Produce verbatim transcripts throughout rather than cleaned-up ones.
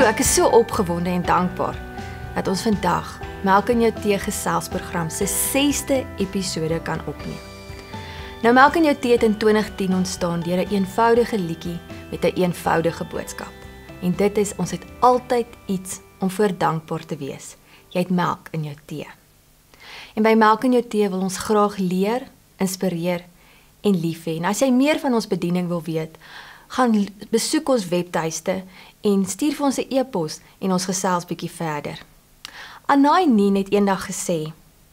ek is so opgewonde en dankbaar dat ons vandag Melk in jou Tee geselsprogram se sesde episode kan opneem. Nou Melk in jou Tee het in twintig tien ontstaan deur 'n eenvoudige liedjie met 'n eenvoudige boodskap. En dit is ons het altyd iets om voor dankbaar te wees. Jy het melk in jou tee. En by Melk in jou Tee wil ons graag leer, inspireer en lief hê. En as jy meer van ons bediening wil weet, gaan besoek ons webtuiste en stuur vir ons 'n e-pos en ons gesels bietjie verder. Anai Nin het eendag gesê,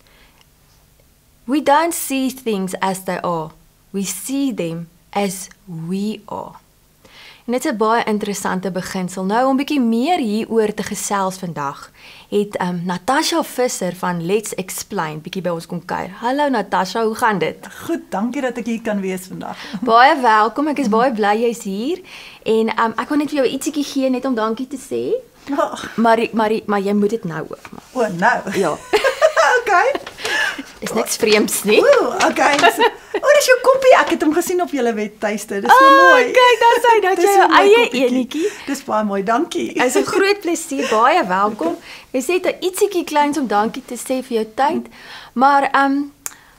"We don't see things as they are. We see them as we are." En dit is 'n baie interessante beginsel. Nou om bietjie meer hieroor te gesels vandag, het um, Natasha Visser van Let's Explain bietjie by ons kom kuier. Hallo Natasha, hoe gaan dit? Goed, dankie dat ek hier kan wees vandag. Baie welkom, ek is baie bly jy's hier. En um, ek wil net vir jou ietsiekie gee net om dankie te sê. Oh. Maar, maar, maar jy moet dit nou ook maak. O, nou? Ja. Okay. Is niks vreemds nie. Ooh, okay. So, o, dis jou koppie. Ek het hom gesien op julle webtuiste. Dis so oh, mooi. Kyk, dan sê dat jy jou eie enetjie. Dis baie mooi, dankie. Dit is 'n groot plesier, baie welkom. Jy sê dit ietsiekie kleins om dankie te sê vir jou tyd. Maar ehm um,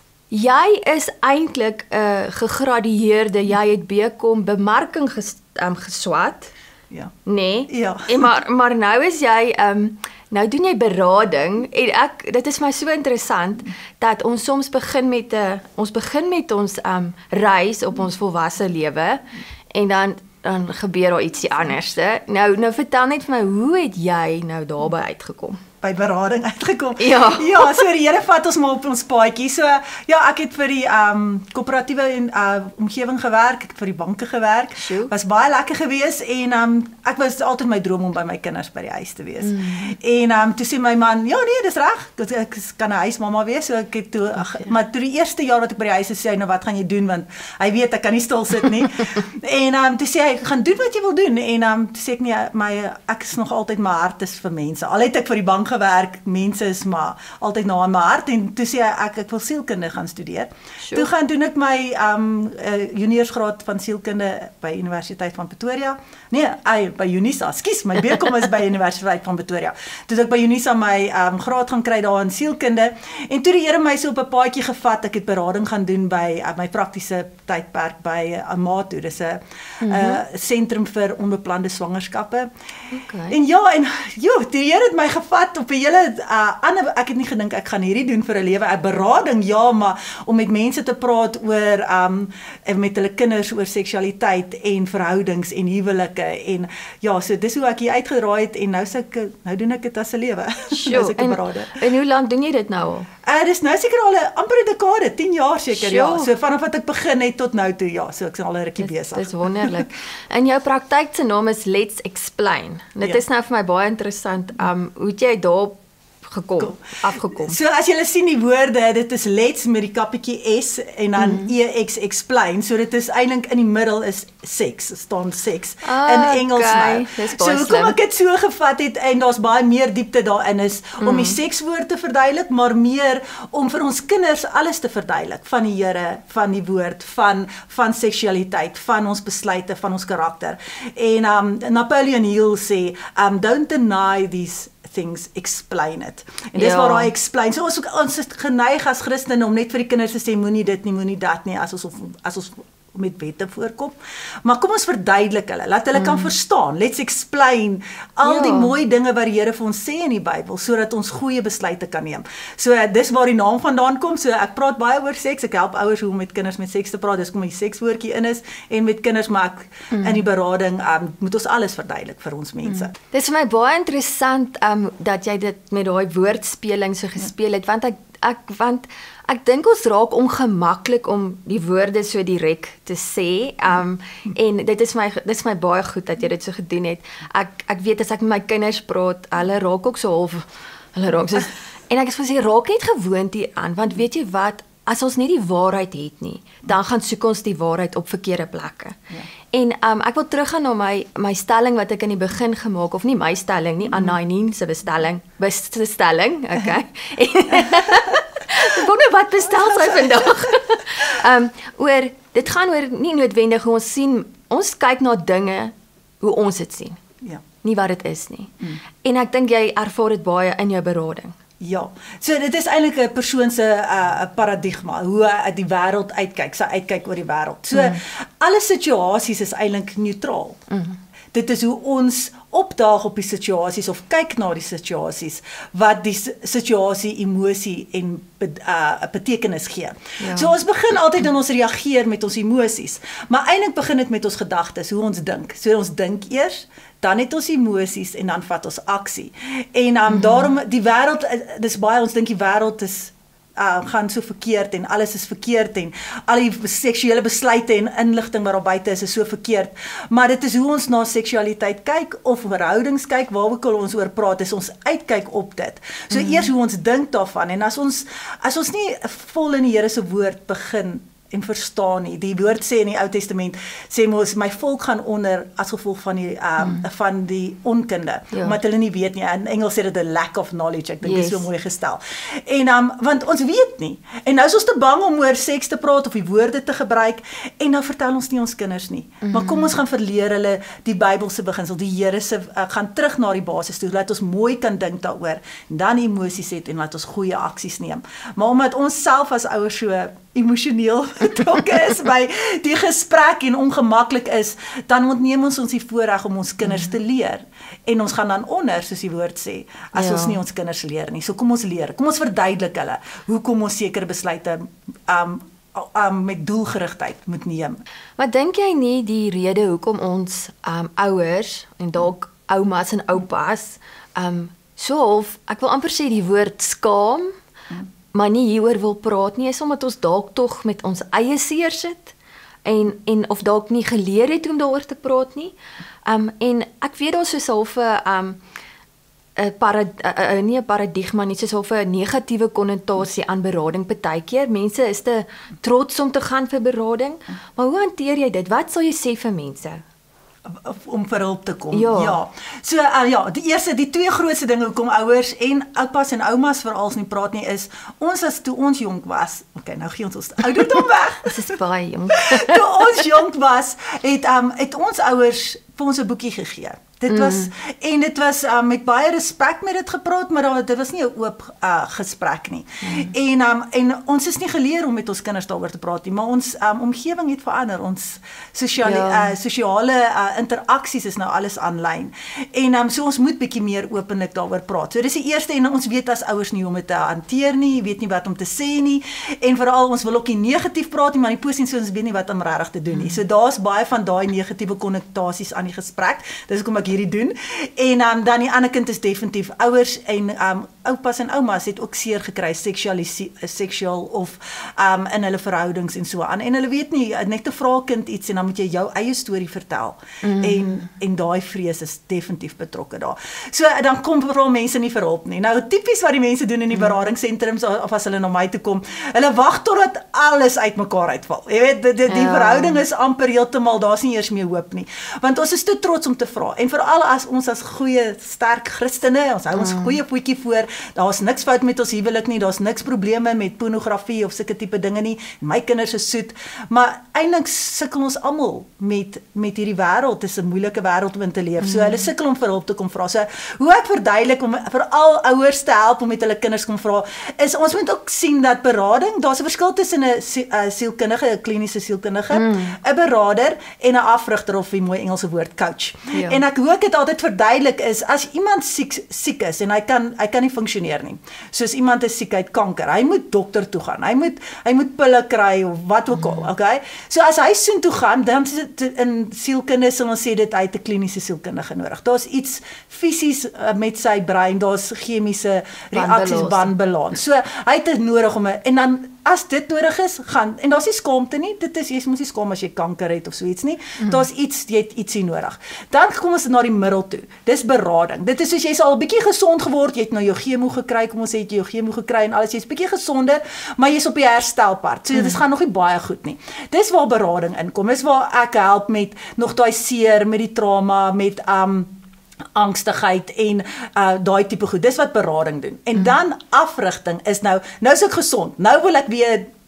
jy is eintlik 'n uh, gegradueerde, jy het B Com bemarking ges, um, geswat. Ja. Nee. Ja. En maar maar nou is jy ehm um, nou doen jy berading en ek dit is my so interessant dat ons soms begin met 'n uh, ons begin met ons ehm um, reis op ons volwasse lewe en dan dan gebeur daar ietsie anderste. Nou nou vertel net vir my, hoe het jy nou daarby uitgekom? By berading uitgekom. Ja. Ja, so die Here vat ons maar op ons paadjie. So ja, ek het vir die ehm um, koöperatiewe en uh, omgewing gewerk, ek het vir die banke gewerk. Sjoe. Was baie lekker geweest en ehm um, ek was altyd my droom om by my kinders by die huis te wees. Mm. En ehm um, toe sê my man, ja nee, dis reg. Ek, ek kan 'n huismamma wees, so ek het toe ach, okay. maar toe die eerste jaar wat ek by die huis is, sê hy nou wat gaan jy doen want hy weet ek kan nie stil sit nie. En ehm um, toe sê hy gaan doen wat jy wil doen en ehm um, toe sê ek nee, my ek is nog altyd my hart is vir mense. Al het ek vir die bank gewerk, mense is maar altyd na in my hart en toe sê ek ek wil sielkunde gaan studeer. Sure. Toe gaan doen ek my um uh, juniorsgraad van sielkunde by Universiteit van Pretoria. Nee, ay, by Unisa. Ekskuus, my B Com is by Universiteit van Pretoria. Toe ek by Unisa my um graad gaan kry daar in sielkunde en toe die Here my so op 'n paadjie gevat, ek het berading gaan doen by uh, my praktiese tydperk by uh, Amato. Dis 'n mm -hmm. uh, sentrum vir onbeplande swangerskappe. Okay. En ja, en joh, die Here het my gevat op 'n hele uh, ander, ek het nie gedink ek gaan hierdie doen vir 'n lewe, 'n berading, ja, maar om met mense te praat oor um met hulle kinders oor seksualiteit en verhoudings en huwelike en ja, so dis hoe ek hier uitgedraai het en nou sê ek nou doen ek dit as 'n lewe. Sure. Ek 'n berader. En hoe lank doen jy dit nou al? Uh, dis nou seker al 'n amper 'n dekade, tien jaar seker. Sure. Ja. So vanaf wat ek begin het tot nou toe, ja, so ek is al 'n rukkie besig. Dis wonderlik. En jou praktyk se naam is Let's Explain. Dit ja. is nou vir my baie interessant. Um hoe het jy daarop gekom, Kom. afgekom? So as julle sien die woorde, dit is let's met die kappietjie S en dan mm. E X explain. So dit is eintlik in die middel is seks, staan seks oh, in Engels okay. nou. So hoekom ek dit so gevat het en daar's baie meer diepte daarin is mm. om die sekswoord te verduidelik, maar meer om vir ons kinders alles te verduidelik van die Here, van die woord, van van seksualiteit, van ons besluite, van ons karakter. En um Napoleon Hill sê, um don't deny these things, explain it. En dis ja. waar hy explain. So ons, ons is geneig as Christene om net vir die kinders te sê, moenie dit nie, moenie dat nie, as ons, as ons met wette voorkom. Maar kom ons verduidelik hulle, laat hulle mm. kan verstaan. Let's explain al ja. die mooi dinge wat die Here vir ons sê in die Bybel, sodat ons goeie besluite kan neem. So dis waar die naam vandaan kom. So ek praat baie oor seks, ek help ouers hoe om met kinders met seks te praat, dis kom die sekswoordjie in is, en met kinders, maar ek, mm. in die berading, um, moet ons alles verduidelik vir ons mense. Mm. Dit is vir my baie interessant, um, dat jy dit met daai woordspeling so gespeel het, want ek, ek, want ek dink ons raak ongemaklik om die woorde so direk te sê. Um en dit is my dit is my baie goed dat jy dit so gedoen het. Ek ek weet as ek met my kinders praat, hulle raak ook so half hulle raak so en ek sê raak net gewoond hieraan, want weet jy wat, as ons nie die waarheid het nie, dan gaan soek ons die waarheid op verkeerde plekke. Ja. En um ek wil teruggaan na my my stelling wat ek in die begin gemaak, of nie my stelling nie, Anai Nin se bestelling, bestelling, okay. Ek wonder wat bestel sy vandag. um, oor, dit gaan oor nie noodwendig hoe ons sien, ons kyk na dinge hoe ons dit sien. Ja. nie wat dit is nie. Mm. En ek dink jy ervaar dit baie in jou berading. Ja, so dit is eintlik 'n persoon se uh, paradigma, hoe hy die wêreld uitkyk, sy uitkyk oor die wêreld. So mm. alle situasies is eintlik neutraal. Mm. Dit is hoe ons opdaag op die situasies of kyk na die situasies wat die situasie, emosie en uh, betekenis gee. Ja. So ons begin altyd en ons reageer met ons emosies, maar eintlik begin dit met ons gedagtes, hoe ons dink. So ons dink eers, dan het ons emosies en dan vat ons aksie. En um, mm-hmm. daarom die wêreld, dis baie ons dink die wêreld is Uh, gaan so verkeerd en alles is verkeerd en al die seksuele besluite en inligting wat daar buite is is so verkeerd, maar dit is hoe ons na seksualiteit kyk of verhoudings kyk, waar ook al ons oor praat, is ons uitkyk op dit. So mm-hmm. eers hoe ons dink daarvan, en as ons as ons nie vol in die Here se woord begin en verstaan nie. Die woord sê in die Ou Testament, sê mos, my volk gaan onder as gevolg van die, um, mm. van die onkunde, ja. omdat hulle nie weet nie. In Engels sê dit a lack of knowledge, ek dink yes. dit is so mooi gestel. En, um, want ons weet nie, en nou is ons te bang om oor seks te praat, of die woorde te gebruik, en nou vertel ons nie ons kinders nie. Mm. Maar kom ons gaan verleer hulle die Bybelse beginsel, die Here se, uh, gaan terug na die basis toe, laat ons mooi kan dink daaroor, en dan emosies het, en laat ons goeie aksies neem. Maar omdat ons self as ouers so emosioneel betrokke is by die gesprek en ongemaklik is, dan ontneem ons ons die voorreg om ons kinders te leer. En ons gaan dan onder, soos die woord sê, as ja. ons nie ons kinders leer nie. So kom ons leer, kom ons verduidelik hulle, hoekom ons sekere besluite um, um, met doelgerigtheid moet neem. Maar dink jy nie die rede hoekom ons um, ouers, en dalk oumas en oupas, um, so half, ek wil amper sê die woord skaam, hmm. maar nie hieroor wil praat nie, is omdat ons dalk tog met ons eie seer sit, en, en of dalk nie geleer het om daaroor te praat nie. Um, en ek weet daar soos half 'n um, parad, uh, uh, nie 'n paradigma nie, soos half 'n negatiewe konnotasie aan berading partykeer. Mense is te trots om te gaan vir berading, maar hoe hanteer jy dit? Wat sal jy sê vir mense? Om vir hulp te kom. Ja. ja. So uh, ja, die eerste, die twee grootste dinge hoekom ouers en oupas en oumas veral nie praat nie is, ons as toe ons jonk was, okay, nou gee ons ons ouderdom weg. Dit is baie jong. Toe ons jonk was, het um, het ons ouers vir ons 'n boekie gegee. Dit was, mm. en dit was uh, met baie respek met dit gepraat, maar dit was nie 'n oop uh, gesprek nie. Mm. En, um, en ons is nie geleer om met ons kinders daaroor te praat nie, maar ons um, omgewing het verander, ons sosiale, ja. uh, sosiale uh, interaksies is nou alles aanlyn. En um, so ons moet bietjie meer openlik daaroor praat. So dis die eerste, en ons weet as ouers nie hoe om dit te hanteer nie, weet nie wat om te sê nie, en veral ons wil ook nie negatief praat nie, maar die positief, so ons weet nie wat om regtig te doen nie. Mm. So daar's baie van daai negatiewe konnotasies aan die gesprek. Dis hoekom ek hierdie doen. En um, dan die ander kind is definitief ouers en um, oupas en oumas het ook seer gekry seksueel of um, in hulle verhoudings en so aan. En hulle weet nie, net 'n vra kind iets en dan moet jy jou eie storie vertel. Mm. En en daai vrees is definitief betrokke daar. So dan kom vooral mense nie vir hulp nie. Nou tipies wat die mense doen in die beradingssentrums of as hulle na my toe kom, hulle wag totdat alles uitmekaar uitval. Jy weet, die, die, die ja. verhouding is amper heeltemal, daar's nie eers meer hoop nie. Want ons is te trots om te vra. En veral as ons as goeie sterk Christene, ons hou ons mm. goeie voetjie voor, daar's niks fout met ons huwelik nie, daar's niks probleme met pornografie of sulke tipe dinge nie. My kinders is soet, maar eintlik sukkel ons almal met met hierdie wêreld. Dit is 'n moeilike wêreld om in te leef. So mm. hulle sukkel om vir hulp te kom vra. So hoe ek verduidelik om veral ouers te help om met hulle kinders kom vra, is ons moet ook sien dat berading, daar's 'n verskil tussen 'n sielkundige, 'n kliniese sielkundige, 'n mm. berader en 'n afrigter of die mooi Engelse woord coach. Ja. En ek hoe ek dit altyd verduidelik is, as iemand siek, siek is en hy kan hy kan nie funksioneer nie. Soos iemand is siek uit kanker, hy moet dokter toe gaan. Hy moet hy moet pille kry of wat ook al, okay? So as hy soen toe gaan, dan is dit in sielkunde sal ons sê dit hy het 'n kliniese sielkundige nodig. Daar's iets fisies uh, met sy brein, daar's chemiese reaksies, wanbalans. So hy het dit nodig om 'n en dan as dit nodig is, gaan, en daar's nie skaamte nie, dit is, jy moet nie skaam as jy kanker het of so iets nie, mm. daar's iets, jy het ietsie nodig. Dan kom ons na die middel toe, dis berading, dit is soos jy is al 'n bietjie gesond geword, jy het nou jou chemo gekry, kom ons sê, jy het jou chemo gekry en alles, jy is bietjie gesonder, maar jy is op die herstelpad, so mm. dit gaan nog nie baie goed nie. Dis waar berading inkom, dis waar ek help met nog daai seer, met die trauma, met um, angstigheid en uh, daai tipe goed. Dis wat berading doen. En mm. dan afrigting is nou, nou is ek gesond. Nou wil ek weer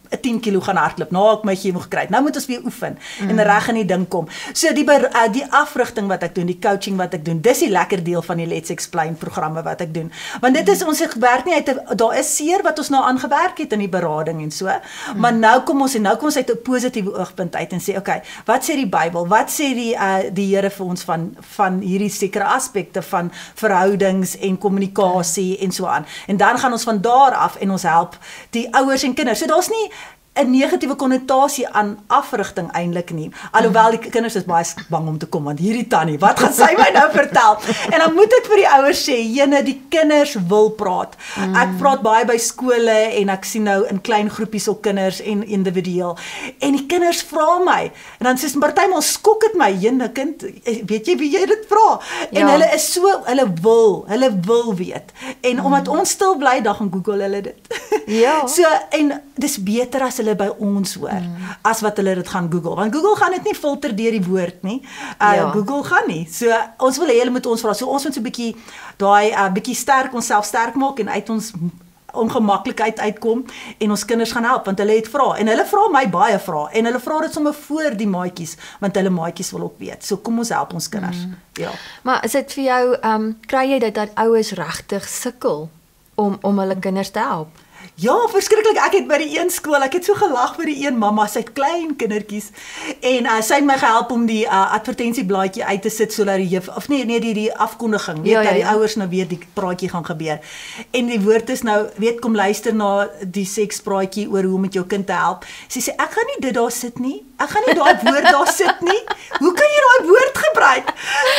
tien kilo gaan hardloop, nou ek my chemo gekry. Nou moet ons weer oefen mm. en reg in die ding kom. So die uh, die afrigting wat ek doen, die coaching wat ek doen, dis die lekker deel van die Let's Explain programme wat ek doen. Want dit is ons werk nie uit 'n daar is seer wat ons nou aangewerk het in die berading en so. Mm. Maar nou kom ons en nou kom ons uit 'n positiewe oogpunt uit en sê, okay, wat sê die Bybel? Wat sê die uh, die Here vir ons van van hierdie sekere aspekte van verhoudings en kommunikasie en so aan. En dan gaan ons van daar af en ons help die ouers en kinders. So daar's nie 'n negatiewe konnotasie aan afrigting eintlik nie. Alhoewel die kinders is baie bang om te kom, want hierdie tannie, wat gaan sy my nou vertel? En dan moet ek vir die ouers sê, jene, die kinders wil praat. Mm. Ek praat baie by skole en ek sien nou in klein groepies op kinders en individueel. En die kinders vra my. En dan sê partymal skok dit my, jene kind, weet jy wie jy dit vra? En ja. hulle is so, hulle wil, hulle wil weet. En mm. omdat ons stil bly, dan gaan Google hulle dit. Ja. So, en dis beter as hulle by ons hoor, mm. as wat hulle dit gaan Google. Want Google gaan dit nie filter deur die woord nie. Uh, ja. Google gaan nie. So, ons wil hê hulle moet ons vra. So, ons moet so 'n bietjie, daai uh, bietjie sterk, onsself sterk maak en uit ons ongemaklikheid uitkom en ons kinders gaan help, want hulle het vra. En hulle vra my baie vra. En hulle vra dit sommer voor die maatjies, want hulle maatjies wil ook weet. So, kom ons help ons kinders. Mm. Ja. Maar is dit vir jou, um, kry jy dit dat ouers regtig sukkel om, om hulle kinders te help? Ja, verskriklik. Ek het by die een skool, ek het so gelag vir die een mamma, sy het klein kindertjies en uh, sy het my gehelp om die uh, advertensieblaadjie uit te sit sodat die juf of nee nee die die afkondiging, weet ja, ja, dat die ja. ouers nou weet die praatjie gaan gebeur. En die woord is nou, weet kom luister na die sekspraatjie oor hoe om met jou kind te help. Sy sê ek gaan nie dit daar sit nie. Ek gaan nie daai woord daar sit nie. Hoe kan jy daai woord gebruik?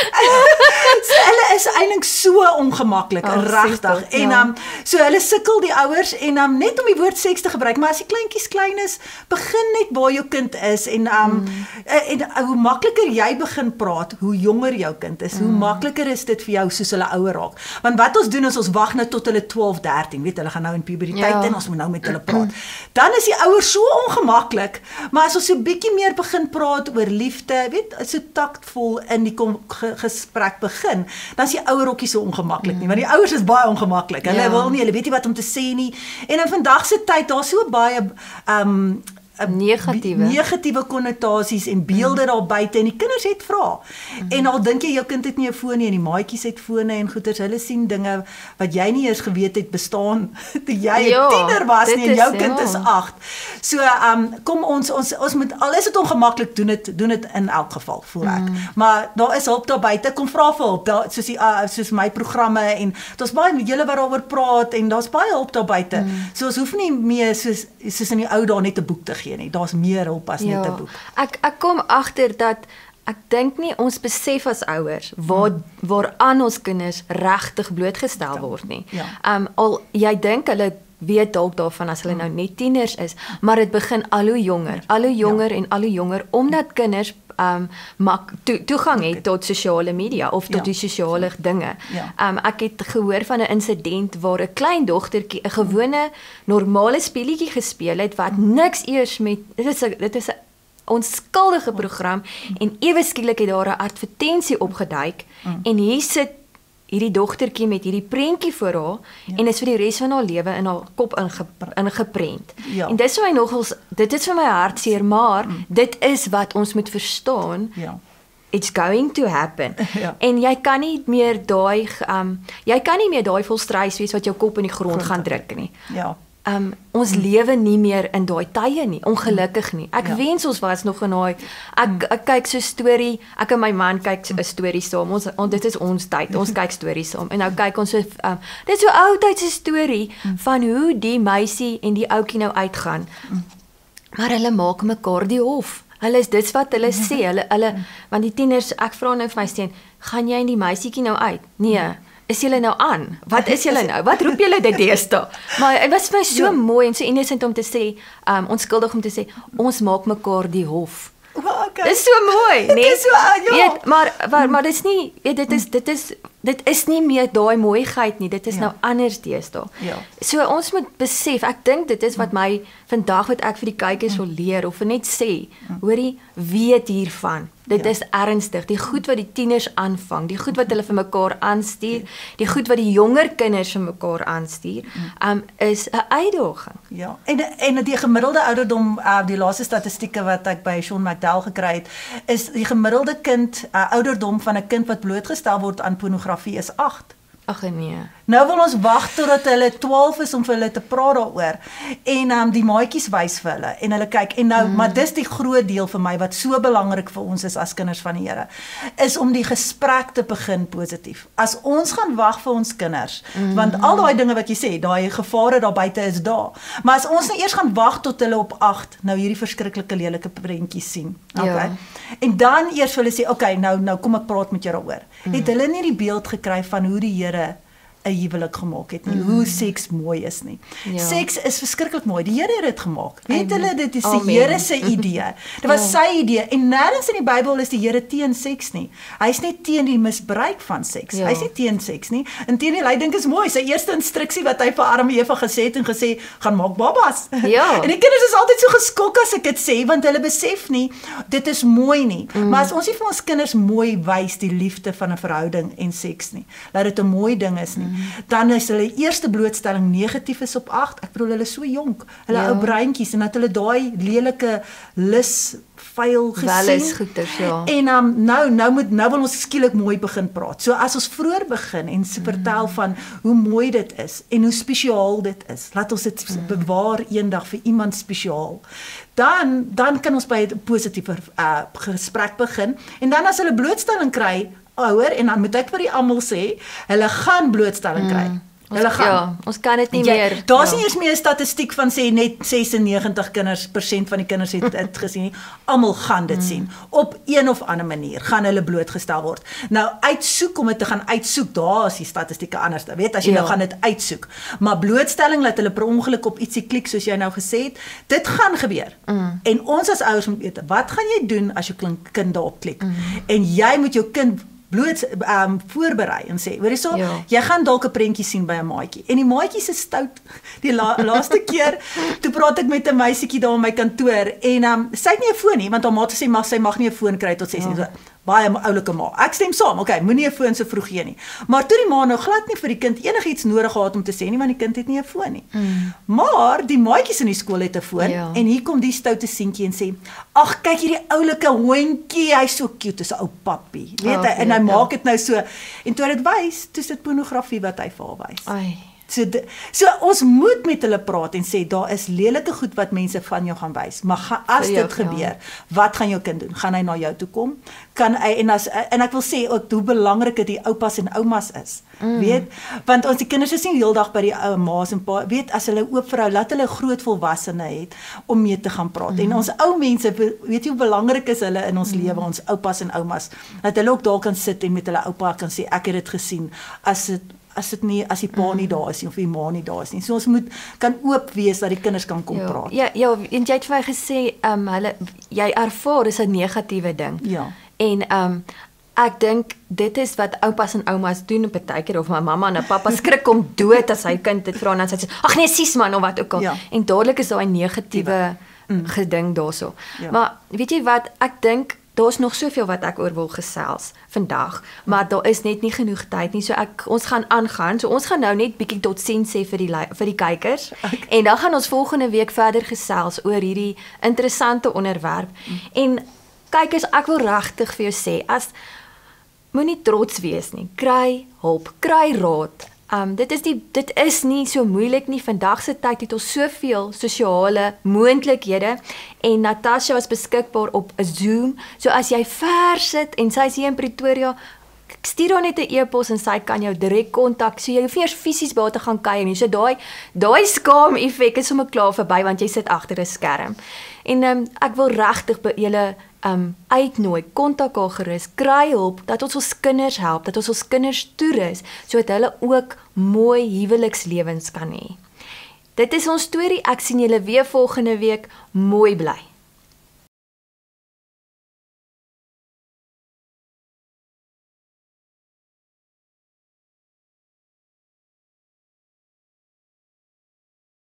So hulle is eintlik so ongemaklik, oh, regtig. En ja. um, so hulle sukkel die ouers en um, net om die woord seks te gebruik, maar as die kleintjies klein is, begin net waar jou kind is en um, mm. en, en hoe makliker jy begin praat, hoe jonger jou kind is, hoe mm. makliker is dit vir jou soos hulle ouer raak. Want wat ons doen is ons wag nou tot hulle twaalf, dertien, weet hulle gaan nou in puberteit ja. en ons moet nou met hulle praat. Dan is die ouers so ongemaklik, maar as ons so 'n bietjie meer begin praat oor liefde, weet, so taktvol in die kom, ge, gesprek begin, dan is die ouer ook nie so ongemaklik nie, want die ouers is baie ongemaklik. Hulle ja. wil nie, hulle weet nie wat om te sê nie. En in vandag se tyd, daar so baie um, negatiewe negatiewe konnotasies en beelde mm. daar buite en die kinders het vra. Mm. En al dink jy jou kind het nie 'n foon nie en die maatjies het fone en goeters, hulle sien dinge wat jy nie eers geweet het bestaan toe jy 'n ja, tiener was nie en jou is, kind ja. is agt. So um, kom ons ons ons moet al is dit ongemaklik doen dit doen dit in elk geval voel ek. Mm. Maar daar is hulp daar buite, kom vra vir hulp. Daar soos die uh, soos my programme en daar's baie julle wat daaroor praat en daar's baie hulp daar buite. Mm. So ons hoef nie meer soos soos in die ou dae net 'n boek te gee nie. Daar's meer hulp as ja, net 'n boek. Ek ek kom agter dat ek dink nie ons besef as ouers waar hmm. waaraan ons kinders regtig blootgestel ja. word nie. Ja. Um al jy dink hulle weet dalk daarvan as hulle hmm. nou net tieners is, maar dit begin al hoe jonger, al hoe jonger ja. en al hoe jonger omdat kinders um mak to, toegang het tot sosiale media of tot ja. die sosiale dinge. Ja. Um ek het gehoor van 'n insident waar 'n klein dogtertjie 'n gewone normale speletjie gespeel het wat niks eers met dit is 'n dit is 'n onskuldige program en ewe skielik het daar 'n advertensie opgeduik mm. en hier sit hierdie dogtertjie met hierdie prentjie voor haar ja. en is vir die res van haar lewe in haar kop inge, ingeprent. Ja. En dis so hy nogals dit is vir my hartseer, maar mm. dit is wat ons moet verstaan. Ja. It's going to happen. Ja. En jy kan nie meer daai um jy kan nie meer daai volstruis wees wat jou kop in die grond, grond gaan druk nie. Ja. Um, ons mm. lewe nie meer in daai tye nie, ongelukkig nie. Ek ja. wens ons was nog in daai, ek, ek kyk so storie, ek en my man kyk 'n storie saam, ons, on, dit is ons tyd, ons kyk stories saam, en nou kyk ons so, um, dit is so ou tydse storie, mm. van hoe die meisie en die ouetjie nou uitgaan, mm. maar hulle maak mekaar die hof, hulle is dit wat hulle sê, hulle, hulle, want die tieners, ek vra nou vir my steen, gaan jy en die meisietjie nou uit? Nee, is julle nou aan? Wat is julle nou? Wat roep julle dit deesdae? Maar dit was vir my so ja. mooi en so innocent om te sê, um, onskuldig om te sê, ons maak mekaar die hof. Well, Okay. Dis so mooi, nee. Dit is so, ja. Weet, maar maar maar dis nie, weet, dit is dit is dit is nie meer daai mooiheid nie. Dit is ja. nou anders deesdae. Ja. So ons moet besef, ek dink dit is wat my vandag wat ek vir die kykers wil leer of net sê, hoorie, weet hiervan. Dit ja. is ernstig. Die goed wat die tieners aanvang, die goed wat hulle vir mekaar aanstuur, die goed wat die jonger kinders vir mekaar aanstuur, um, is 'n uitdaging. Ja. En en die gemiddelde ouderdom, uh, die laaste statistieke wat ek by Sean McDowell gekry het, is die gemiddelde kind uh, ouderdom van 'n kind wat blootgestel word aan pornografie is agt. Ag nee. Nou wil ons wag totdat hulle twaalf is om vir hulle te praat daaroor. En um, die maatjies wys vir hulle en hulle kyk en nou, mm. maar dis die groot deel vir my wat so belangrik vir ons is as kinders van die Here, is om die gesprek te begin positief. As ons gaan wag vir ons kinders, mm. want al daai dinge wat jy sê, daai gevare daar buite is daar. Maar as ons nou eers gaan wag tot hulle op agt, nou hierdie verskriklike lelike prentjies sien. Okay? Ja. En dan eers vir hulle sê, okay, nou nou kom ek praat met jou daaroor. Mm. Het hulle nie die beeld gekry van hoe die Here 'n huwelik gemaak het nie, mm. hoe seks mooi is nie. Ja. Seks is verskriklik mooi. Die Here het dit gemaak. Weet hulle, dit is die Here se idee. Dit was ja. sy idee en nêrens in die Bybel is die Here teen seks nie. Hy's net teen die misbruik van seks. Ja. Hy's nie teen seks nie. Inteendeel, hy dink is mooi. Sy eerste instruksie wat hy vir Adam en Eva gesê het en gesê, gaan maak babas. Ja. En die kinders is altyd so geskok as ek dit sê, want hulle besef nie dit is mooi nie. Mm. Maar as ons nie vir ons kinders mooi wys die liefde van 'n verhouding en seks nie, dat dit 'n mooi ding is nie. Mm. Dan is hulle eerste blootstelling negatief is op agt. Ek bedoel hulle is so jonk. Hulle ja. ou breintjies en dat hulle daai lelike lus vuil gesien. Wel is goeders, ja. En um, nou nou moet nou wil ons skielik mooi begin praat. So as ons vroeër begin en se vertel mm. van hoe mooi dit is en hoe spesiaal dit is. Laat ons dit mm. bewaar eendag vir iemand spesiaal. Dan dan kan ons by 'n positiewe uh, gesprek begin en dan as hulle blootstelling kry ouer en dan moet ek vir die almal sê, hulle gaan blootstelling kry. Mm. Hulle gaan. Ja, ons kan dit nie ja, meer. Daar's ja. nie eers meer 'n statistiek van sê net sesennegentig kinders persent van die kinders het dit gesien nie. Almal gaan dit mm. sien. Op een of ander manier gaan hulle blootgestel word. Nou uitsoek om dit te gaan uitsoek, daar is die statistieke anders. Jy weet as jy ja. nou gaan dit uitsoek. Maar blootstelling laat hulle per ongeluk op ietsie klik soos jy nou gesê het, dit gaan gebeur. Mm. En ons as ouers moet weet, wat gaan jy doen as jou kind daarop klik? Mm. En jy moet jou kind bloot um, voorberei en sê, weet jy so, ja. jy gaan dalk 'n prentjie sien by 'n maatjie en die maatjie se stout. Die la, laaste keer toe praat ek met 'n meisietjie daar in my kantoor en um, sy het nie 'n foon nie want haar ma het gesê mag sy mag nie 'n foon kry tot ses nie. Ja. So, baie oulike ma. Ek stem saam. Okay, moenie 'n foon so vroeg gee nie. Maar toe die ma nou glad nie vir die kind enigiets nodig gehad om te sê nie want die kind het nie 'n foon nie. Mm. Maar die maatjies in die skool het 'n foon ja. en hier kom die stoute seentjie en sê, "Ag, kyk hierdie oulike hondjie, hy's so cute, dis 'n ou pappie." Weet jy, oh, en hy maak dit nou so en toe dit wys, toe is dit pornografie wat hy vir haar wys. Ai. So, de, so ons moet met hulle praat en sê, daar is lelike goed wat mense van jou gaan wys, maar ga, as dit gebeur, ja. wat gaan jou kind doen? Gaan hy na jou toe kom? Kan hy, en, as, en ek wil sê ook, hoe belangrik dit die oupas en oumas is, mm. weet, want ons die kinders is nie heel dag by die ou maas en pa, weet, as hulle oop verhou, laat hulle groot volwassene het, om mee te gaan praat, mm. en ons ou mense, weet jy hoe belangrik is hulle in ons mm. lewe, ons oupas en oumas, dat hulle ook daar kan sit en met hulle oupa kan sê, ek het dit gesien, as dit as dit nie as die pa nie daar is nie of die ma nie daar is nie. So ons moet kan oop wees dat die kinders kan kom ja, praat. Ja, ja, en jy het vir my gesê, um, hulle jy ervaar is 'n negatiewe ding. Ja. En um ek dink dit is wat oupas en oumas doen baie keer of my mamma en 'n pappa skrik om dood as hy kind dit vra en dan sê ag nee, sies man of wat ook al. Ja. En dadelik is daai negatiewe mm. geding daarso. Ja. Maar weet jy wat, ek dink daar's nog soveel wat ek oor wil gesels vandag, maar daar is net nie genoeg tyd nie. So ek ons gaan aangaan. So ons gaan nou net bietjie tot sien sê vir die vir die kykers. Okay. En dan gaan ons volgende week verder gesels oor hierdie interessante onderwerp. Mm. En kykers, ek wil regtig vir jou sê, as moenie trots wees nie. Kry hulp, kry raad. Um, dit is die dit is nie so moeilik nie. Vandag se tyd het ons soveel sosiale moontlikhede en Natasha was beskikbaar op 'n Zoom. So as jy ver sit en sy is hier in Pretoria, stuur haar net 'n e-pos en sy kan jou direk kontak. So jy hoef nie eers fisies by te gaan kuier nie. So daai daai skaam effek is sommer klaar verby want jy sit agter 'n skerm. En um, ek wil regtig by julle um uitnooi, kontak haar gerus, kry hulp dat ons ons kinders help, dat ons ons kinders toerus sodat hulle ook mooi huwelikslewens kan hê. Dit is ons storie. Ek sien julle weer volgende week. Mooi bly.